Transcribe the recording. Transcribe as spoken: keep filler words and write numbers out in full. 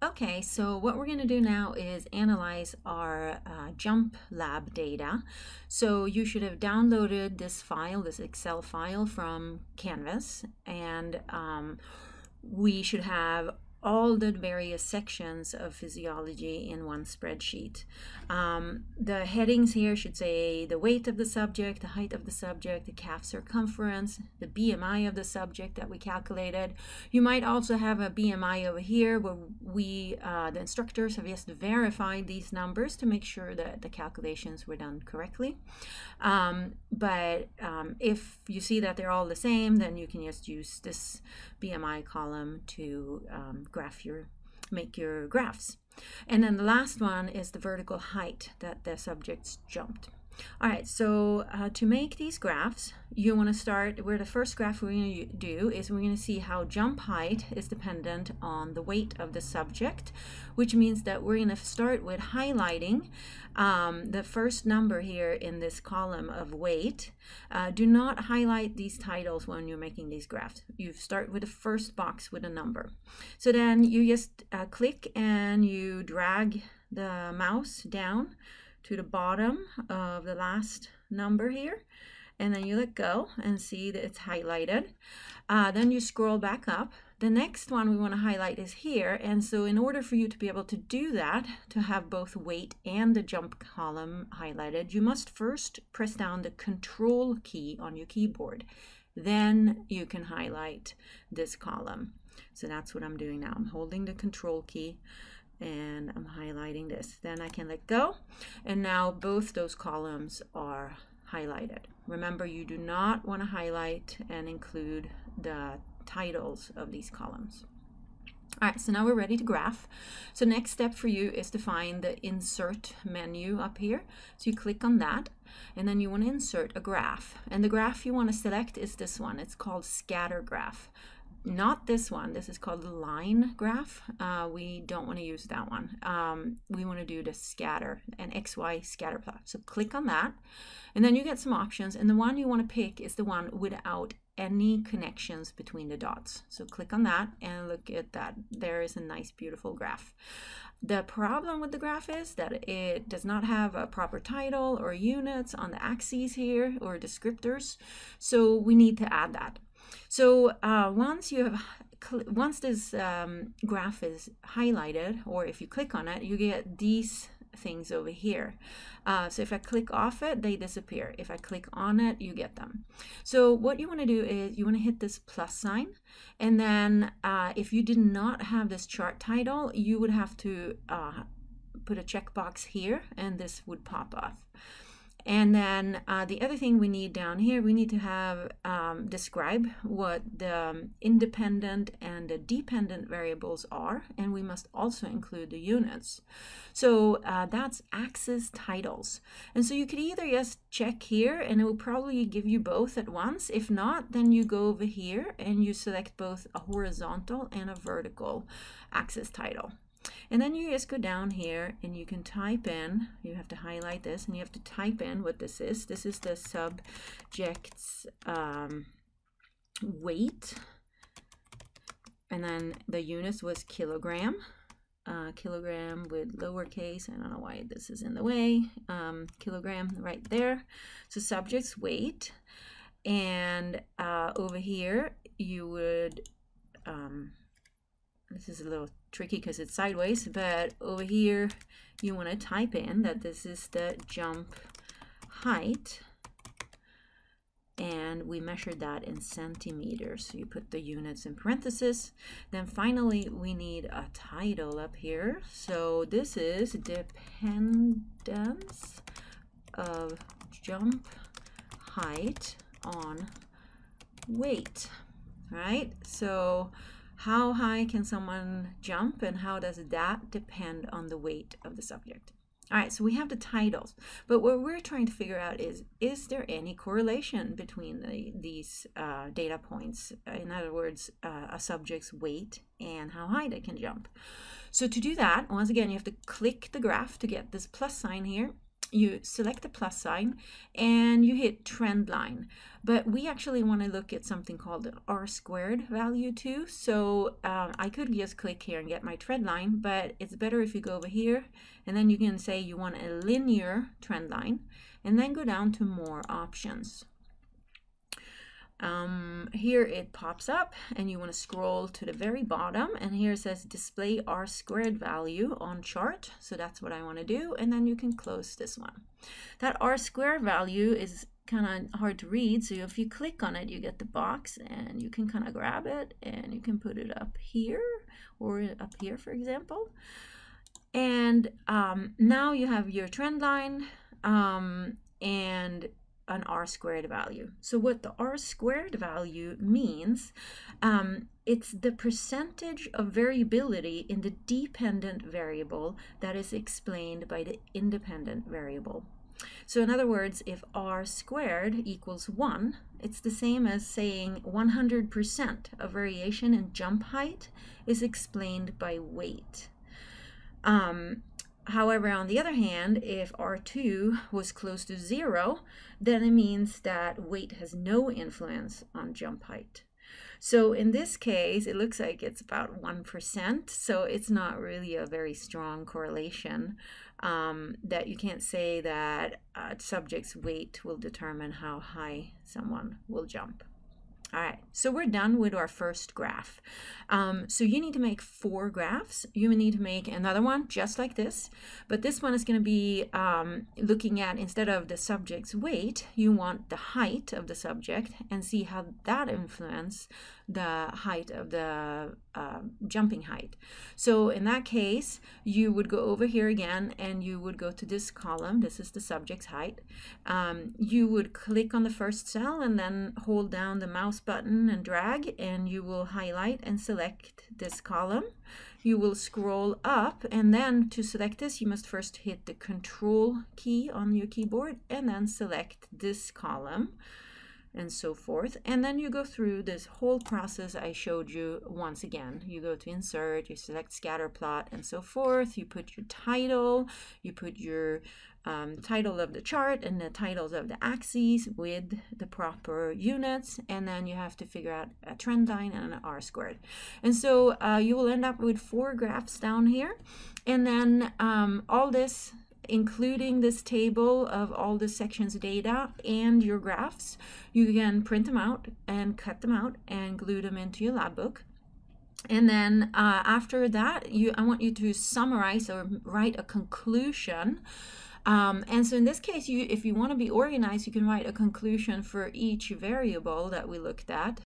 Okay, so what we're going to do now is analyze our uh, jump lab data. So you should have downloaded this file, this Excel file from Canvas, and um, we should have all the various sections of physiology in one spreadsheet. Um, the headings here should say the weight of the subject, the height of the subject, the calf circumference, the B M I of the subject that we calculated. You might also have a B M I over here where we, uh, the instructors, have just verified these numbers to make sure that the calculations were done correctly. Um, but um, if you see that they're all the same, then you can just use this B M I column to um, graph your, make your graphs. And then the last one is the vertical height that the subjects jumped. All right, so uh, to make these graphs, you want to start where the first graph we're going to do is we're going to see how jump height is dependent on the weight of the subject, which means that we're going to start with highlighting um, the first number here in this column of weight. Uh, do not highlight these titles when you're making these graphs. You start with the first box with a number. So then you just uh, click and you drag the mouse down to the bottom of the last number here, and then you let go and see that it's highlighted. Uh, then you scroll back up. The next one we want to highlight is here, and so in order for you to be able to do that, to have both weight and the jump column highlighted, you must first press down the control key on your keyboard. Then you can highlight this column. So that's what I'm doing now. I'm holding the control key and I'm highlighting this. Then I can let go, and now both those columns are highlighted. Remember, you do not want to highlight and include the titles of these columns. All right, so now we're ready to graph. So next step for you is to find the insert menu up here. So you click on that, and then you want to insert a graph. And the graph you want to select is this one. It's called scatter graph. Not this one. This is called the line graph. Uh, we don't want to use that one. Um, we want to do the scatter, an X Y scatter plot. So click on that, and then you get some options. And the one you want to pick is the one without any connections between the dots. So click on that and look at that. There is a nice, beautiful graph. The problem with the graph is that it does not have a proper title or units on the axes here or descriptors. So we need to add that. So uh, once you have, once this um, graph is highlighted, or if you click on it, you get these things over here. Uh, so if I click off it, they disappear. If I click on it, you get them. So what you want to do is you want to hit this plus sign, and then uh, if you did not have this chart title, you would have to uh, put a checkbox here, and this would pop off. And then uh, the other thing we need down here, we need to have um, describe what the um, independent and the dependent variables are, and we must also include the units. So uh, that's axis titles. And so you could either just check here, and it will probably give you both at once. If not, then you go over here and you select both a horizontal and a vertical axis title. And then you just go down here and you can type in, you have to highlight this and you have to type in what this is. This is the subject's um, weight. And then the units was kilogram. Uh, kilogram with lowercase. I don't know why this is in the way. Um, kilogram right there. So subject's weight. And uh, over here you would, um, this is a little tricky because it's sideways, but over here you want to type in that this is the jump height, and we measured that in centimeters. So you put the units in parentheses. Then finally we need a title up here. So this is dependence of jump height on weight, right? So how high can someone jump, and how does that depend on the weight of the subject? All right, so we have the titles, but what we're trying to figure out is, is there any correlation between the, these uh, data points? In other words, uh, a subject's weight and how high they can jump. So to do that, once again, you have to click the graph to get this plus sign here. you select the plus sign and you hit Trendline. But we actually want to look at something called the R squared value too. So um, I could just click here and get my trend line, but it's better if you go over here and then you can say you want a linear trend line and then go down to more options. Um, here it pops up and you want to scroll to the very bottom, and here it says display R squared value on chart. So that's what I want to do, and then you can close this one. That R squared value is kind of hard to read, so if you click on it you get the box and you can kind of grab it and you can put it up here or up here, for example. And um, now you have your trend line um, and an R squared value. So what the R squared value means, um, it's the percentage of variability in the dependent variable that is explained by the independent variable. So in other words, if R squared equals one, it's the same as saying one hundred percent of variation in jump height is explained by weight. Um, However, on the other hand, if R two was close to zero, then it means that weight has no influence on jump height. So in this case, it looks like it's about one percent, so it's not really a very strong correlation, um, that you can't say that a subject's weight will determine how high someone will jump. All right, so we're done with our first graph. Um, so you need to make four graphs. You need to make another one just like this, but this one is going to be um, looking at, instead of the subject's weight, you want the height of the subject and see how that influences the height of the uh, jumping height. So in that case, you would go over here again and you would go to this column. This is the subject's height. Um, you would click on the first cell and then hold down the mouse button and drag, and you will highlight and select this column. You will scroll up, and then to select this you must first hit the control key on your keyboard and then select this column and so forth, and then you go through this whole process I showed you once again. You go to insert, you select scatter plot and so forth, you put your title, you put your um, title of the chart and the titles of the axes with the proper units, and then you have to figure out a trend line and an R squared. And so uh, you will end up with four graphs down here, and then um, all this, including this table of all the sections data and your graphs, you can print them out and cut them out and glue them into your lab book. And then uh, after that, you I want you to summarize or write a conclusion. Um, and so in this case, you, if you want to be organized, you can write a conclusion for each variable that we looked at.